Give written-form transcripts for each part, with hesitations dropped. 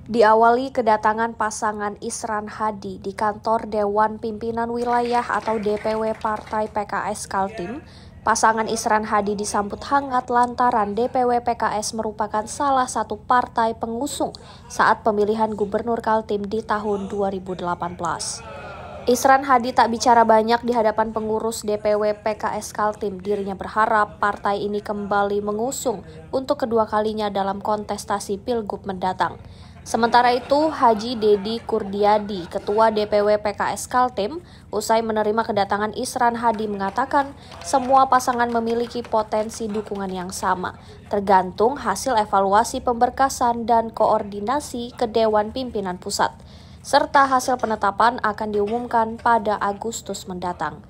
Diawali kedatangan pasangan Isran Hadi di kantor Dewan Pimpinan Wilayah atau DPW Partai PKS Kaltim, pasangan Isran Hadi disambut hangat lantaran DPW PKS merupakan salah satu partai pengusung saat pemilihan Gubernur Kaltim di tahun 2018. Isran Hadi tak bicara banyak di hadapan pengurus DPW PKS Kaltim. Dirinya berharap partai ini kembali mengusung untuk kedua kalinya dalam kontestasi Pilgub mendatang. Sementara itu, Haji Dedi Kurdiadi, Ketua DPW PKS Kaltim, usai menerima kedatangan Isran Hadi mengatakan semua pasangan memiliki potensi dukungan yang sama, tergantung hasil evaluasi pemberkasan dan koordinasi ke Dewan Pimpinan Pusat, serta hasil penetapan akan diumumkan pada Agustus mendatang.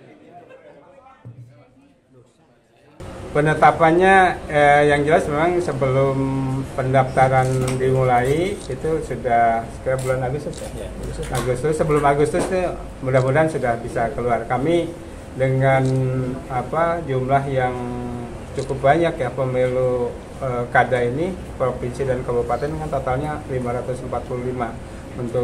Penetapannya yang jelas memang sebelum pendaftaran dimulai itu sudah sekitar bulan Agustus ya. Agustus, sebelum Agustus itu mudah-mudahan sudah bisa keluar. Kami dengan jumlah yang cukup banyak ya, pemilu kada ini provinsi dan kabupaten kan totalnya 545.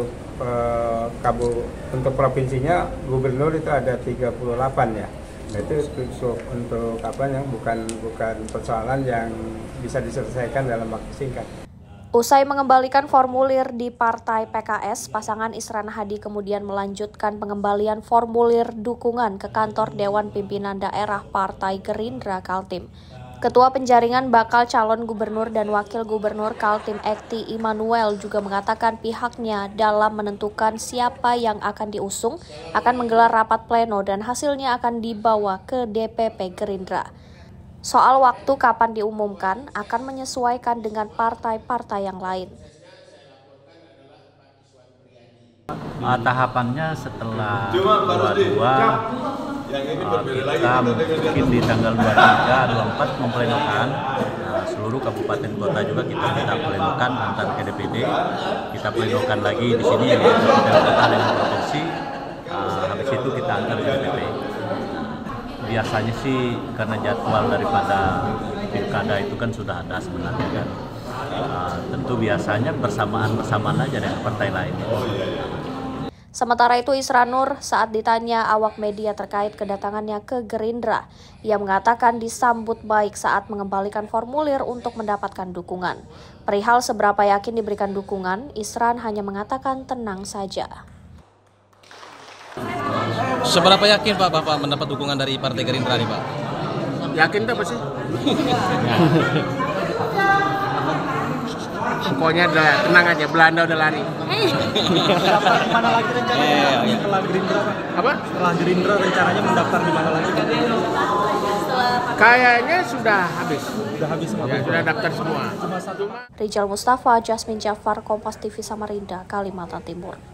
Untuk provinsinya gubernur itu ada 38 ya. Nah, itu untuk yang bukan persoalan yang bisa diselesaikan dalam waktu singkat. Usai mengembalikan formulir di Partai PKS, pasangan Isran Hadi kemudian melanjutkan pengembalian formulir dukungan ke kantor Dewan Pimpinan Daerah Partai Gerindra Kaltim. Ketua Penjaringan Bakal Calon Gubernur dan Wakil Gubernur Kaltim Ekti Immanuel juga mengatakan pihaknya dalam menentukan siapa yang akan diusung akan menggelar rapat pleno dan hasilnya akan dibawa ke DPP Gerindra. Soal waktu kapan diumumkan akan menyesuaikan dengan partai-partai yang lain. Tahapannya setelah 22 kita mungkin di tanggal 23, 24 memplenokan seluruh kabupaten kota juga kita plenokan antar ke DPD, kita plenokan lagi di sini kabupaten kota dan provinsi, habis itu kita antar ke DPP. Biasanya sih karena jadwal daripada pilkada itu kan sudah ada sebenarnya kan, tentu biasanya bersamaan aja dengan partai lain. Sementara itu Isranur saat ditanya awak media terkait kedatangannya ke Gerindra, ia mengatakan disambut baik saat mengembalikan formulir untuk mendapatkan dukungan. Perihal seberapa yakin diberikan dukungan, Isran hanya mengatakan tenang saja. Seberapa yakin Pak Bapak mendapat dukungan dari Partai Gerindra nih Pak? Yakin tuh apa sih? Pokoknya udah tenang aja, Belanda udah lari. Mendaftar di mana lagi rencananya? Setelah Gerindra, Pak? Apa? Setelah Gerindra rencananya mendaftar di mana lagi? Kayaknya sudah habis. Sudah habis semua. Ya, sudah daftar semua. Rijal Mustafa, Jasmine Jafar, Kompas TV Samarinda, Kalimantan Timur.